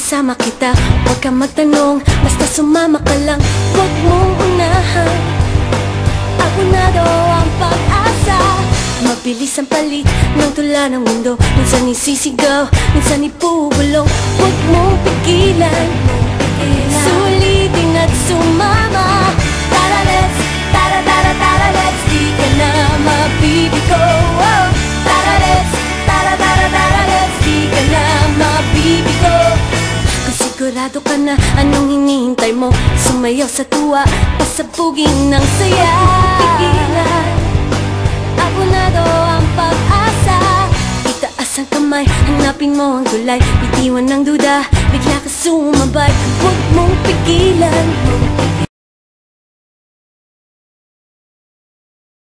isasama kita. Huwag kang magtanong, basta sumama ka lang. Huwag mong unahan, abonado ang pag-asa. Mabilis ang palit ng tula ng mundo. Minsan isisigaw, minsan ipubulong. Huwag mong pigilan, sulitin at sumama. Tara let's, tara tara tara let's, di ka na mabibigo. Oh, tara let's, tara tara tara let's, di ka na mabibigo. Kung sigurado ka na, anong hinihintay mo? Sumayaw sa tuwa, pasabugin ng saya. Pigilan, abonado ang pag-asa. Itaas ang kamay, hanapin mo ang tulay. Bitiwan ng duda, bigla ka sumabay. Huwag mong pigilan,